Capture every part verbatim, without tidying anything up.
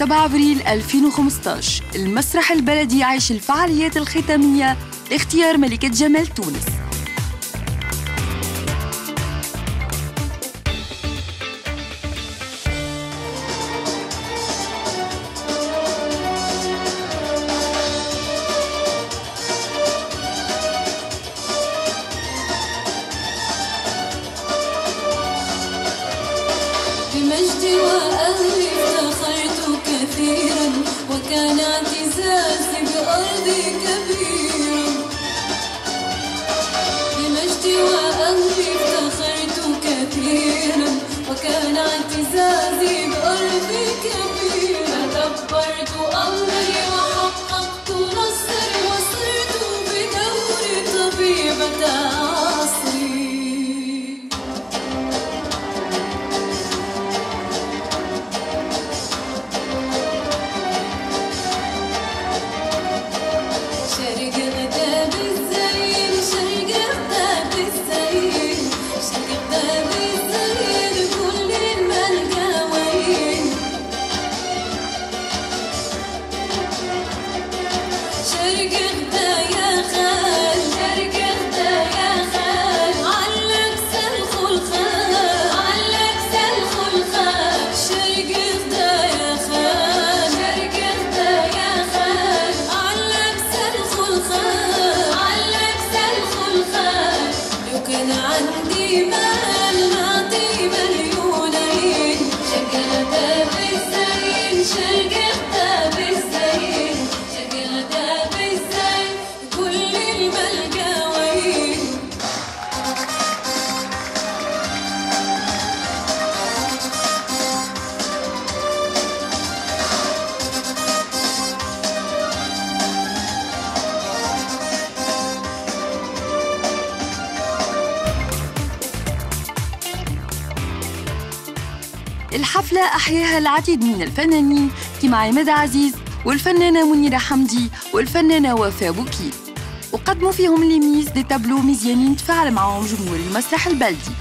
سبعة أبريل ألفين وخمسة عشر المسرح البلدي يعيش الفعاليات الختامية لاختيار ملكة جمال تونس. بمجدي وأهلي افتخرت كثيرا وكان اعتزازي بأرضي كبيرا. بمجدي وأهلي افتخرت كثيرا وكان اعتزازي بأرضي كبيرا. دبرت أمري وحققت نصري وصرت بدوري طبيبة عصري. الحفلة أحياها العديد من الفنانين كما عماد عزيز والفنانة منيرة حمدي والفنانة وفاء بوكي، وقدموا فيهم ليميز دي تابلو مزيانين تفاعل معهم جمهور المسرح البلدي.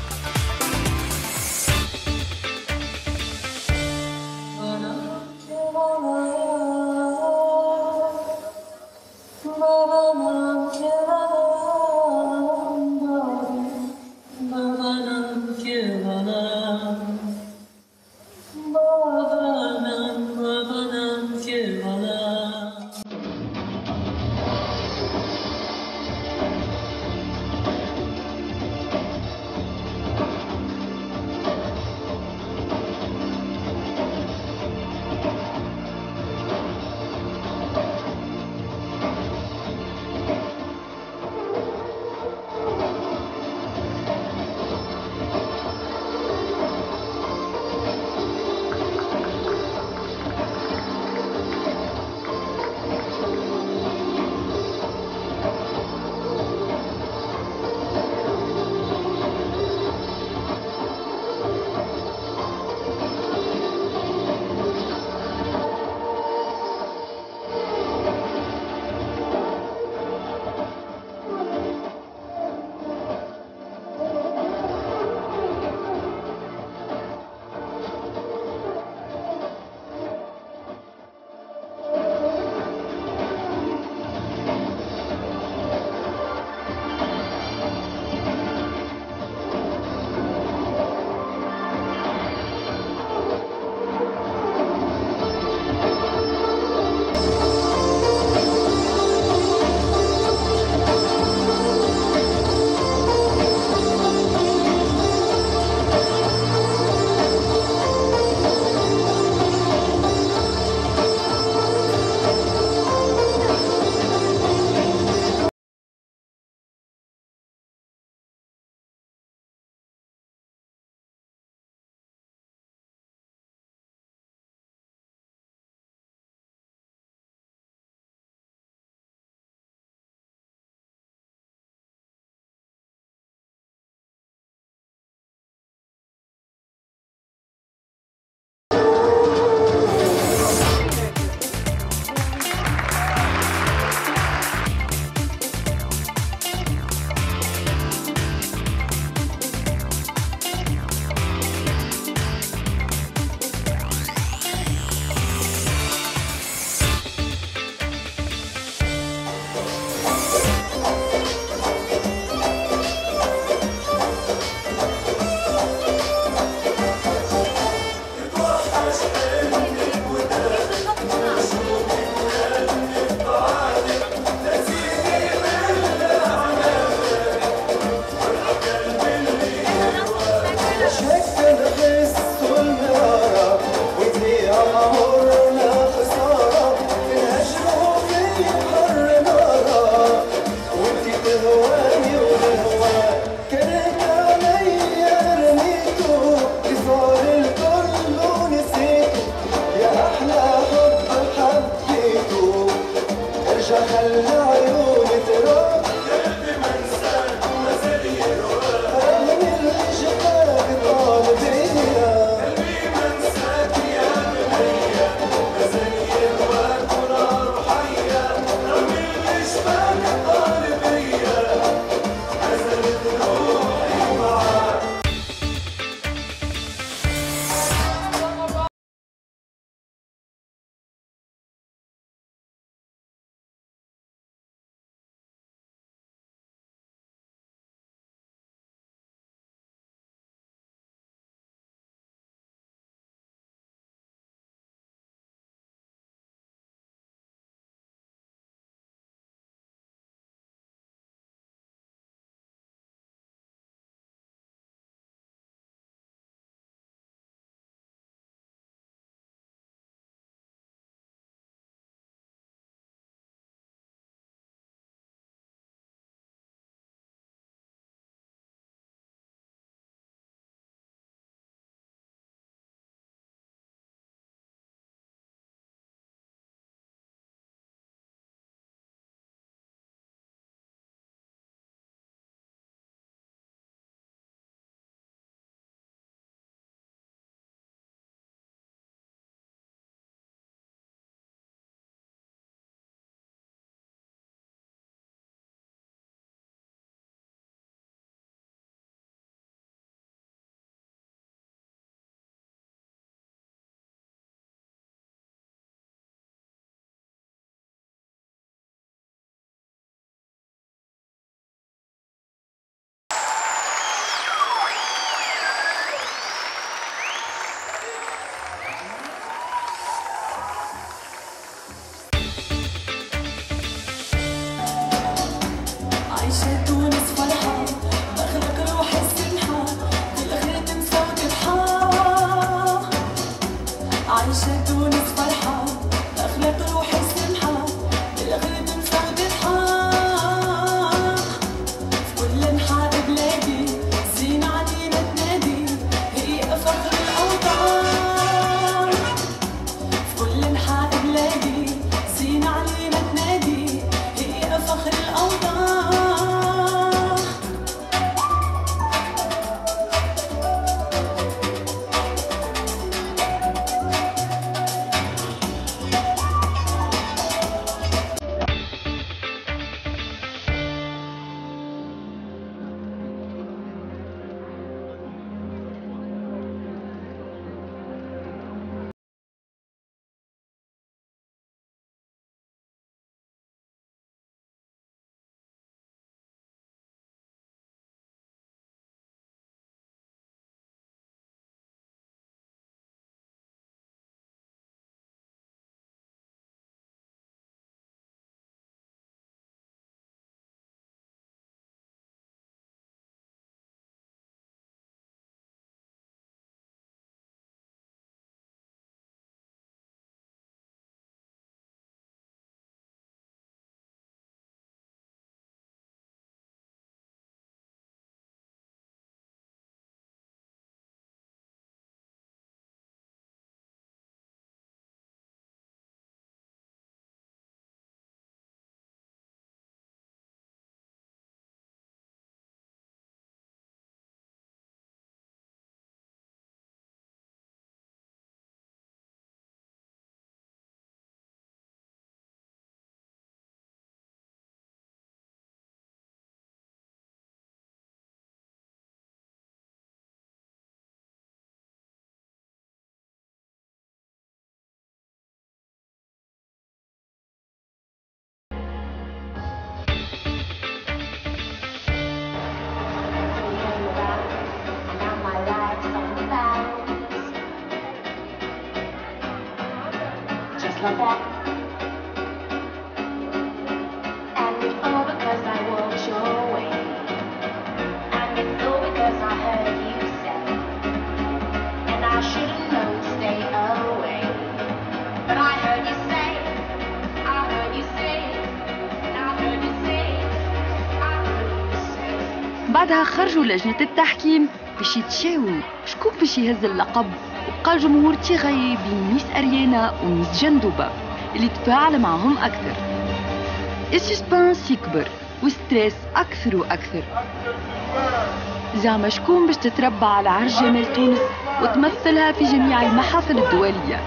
بعدها خرجوا لجنة التحكيم باش يتشاوروا شكون باش يهز اللقب، وبقى الجمهور تيغي بين ميس أريانا وميس جندوبة اللي تفاعل معهم أكثر. السسبانس يكبر والستريس أكثر وأكثر. زعما شكون باش تتربى على عرش جمال تونس وتمثلها في جميع المحافل الدولية.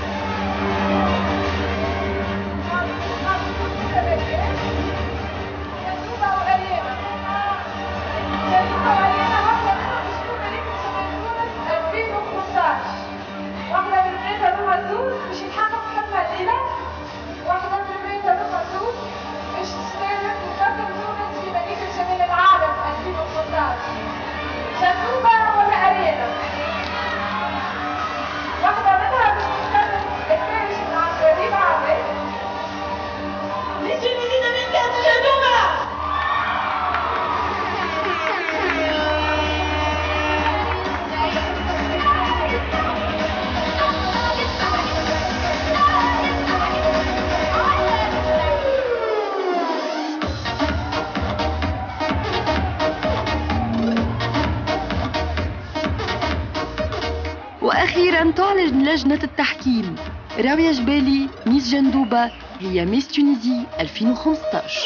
وأخيراً تعلن لجنة التحكيم راوية جبالي ميس جندوبة هي ميس تونيزي ألفين وخمسطاش.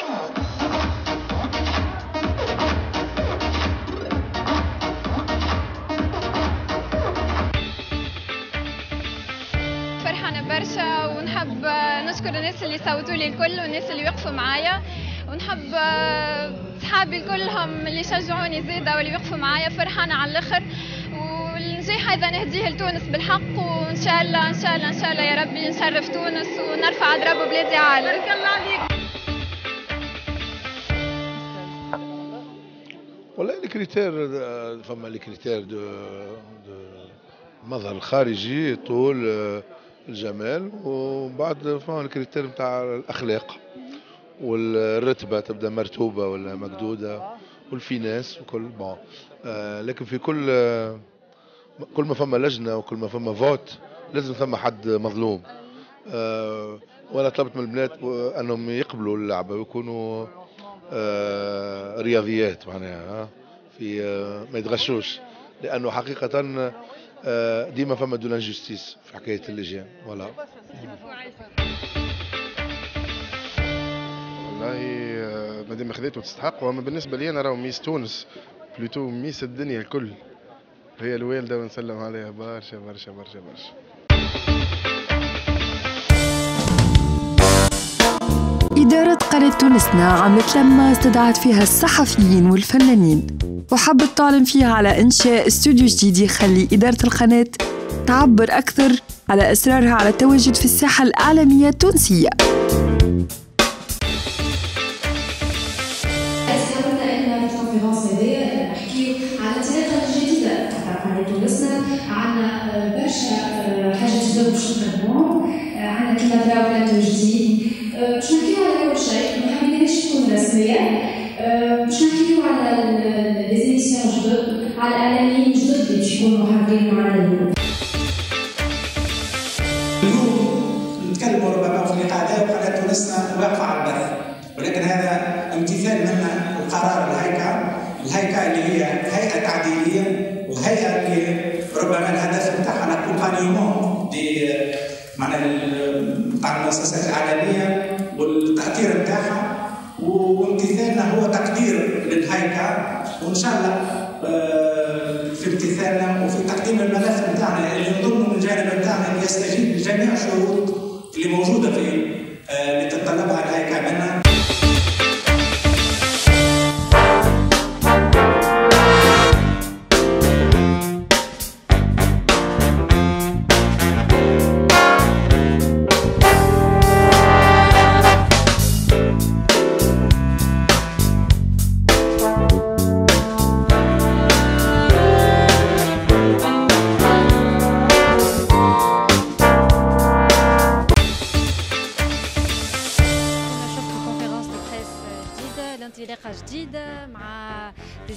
فرحانة برشا ونحب نشكر الناس اللي صوتوا لي الكل والناس اللي وقفوا معايا، ونحب صحابي كلهم اللي شجعوني زيادة واللي وقفوا معايا. فرحانة على الآخر، والنجاح هذا نهديه لتونس بالحق، وإن شاء الله إن شاء الله إن شاء الله يا ربي نشرف تونس ونرفع ضرب بلادي عالي. بارك الله عليك. والله لي كريتير فما لي كريتير دو المظهر الخارجي، الطول، الجمال، وبعد فما الكريتير نتاع الأخلاق والرتبة تبدا مرتوبة ولا مقدودة والفيناس وكل بون. آه لكن في كل آه كل ما فما لجنة وكل ما فما فوت لازم فما حد مظلوم. آه وانا طلبت من البنات انهم يقبلوا اللعبة ويكونوا آه رياضيات معناها في آه ما يتغشوش، لانه حقيقة آه ديما فما دو لانجستيس في حكاية اللجان. ولا والله مادام خذيت وتستحق. وما بالنسبه لي انا راهو ميس تونس بلوتو ميس الدنيا الكل، هي الوالده ونسلم عليها برشا برشا برشا برشا. إدارة قناة تونسنا عملت لما استدعت فيها الصحفيين والفنانين، وحبت تعلن فيها على إنشاء استوديو جديد يخلي إدارة القناة تعبر أكثر على إصرارها على التواجد في الساحة الإعلامية التونسية. عندنا برشا حاجات جدد باش نقدموهم، عندنا كيما تراو بلاتو جديد باش نحكيو على كل شيء، ما حبيناش تكون رسمية، باش نحكيو على لي زيميسيون جدد، على الاعلاميين جدد اللي باش يكونوا حاضرين معنا اليوم. اليوم نتكلموا ربما في اللقاء هذا وقناة تونسنا واقفة على البث، ولكن هذا امتثال منا القرار الهيكة، الهيكة اللي هي هيئة تعديلية وهيئة اللي ربما الهدف نتاعها نكون قانونيون دي معناها نتاع المؤسسات الإعلامية والتأثير نتاعها، وامتثالنا هو تقدير للهيكة، وإن شاء الله في امتثالنا وفي تقديم الملف نتاعنا اللي نظن من الجانب نتاعنا يستجيب لجميع الشروط اللي موجودة في اللي تتطلبها الهيكة منا.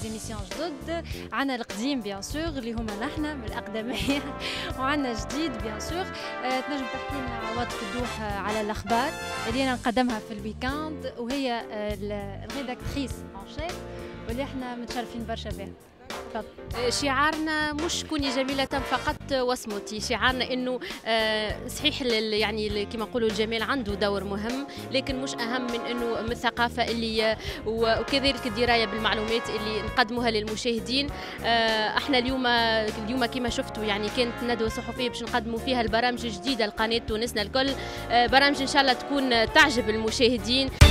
ديميسيون جدد، عندنا القديم بيان سور اللي هما نحن من الاقدميه وعندنا جديد بيان سور. أه تنجم تحكي لنا عوض فدوح على الاخبار اللي انا نقدمها في الويكاند، وهي الريداكتريس اون شيف واللي احنا متشرفين برشا بها. شعارنا مش كوني جميلة فقط واصمتي، شعارنا انه صحيح يعني كما نقولوا الجمال عنده دور مهم، لكن مش اهم من انه من الثقافة اللي وكذلك الدراية بالمعلومات اللي نقدموها للمشاهدين. احنا اليوم اليوم كما شفتوا يعني كانت ندوة صحفية باش نقدموا فيها البرامج الجديدة لقناة تونسنا الكل، برامج ان شاء الله تكون تعجب المشاهدين.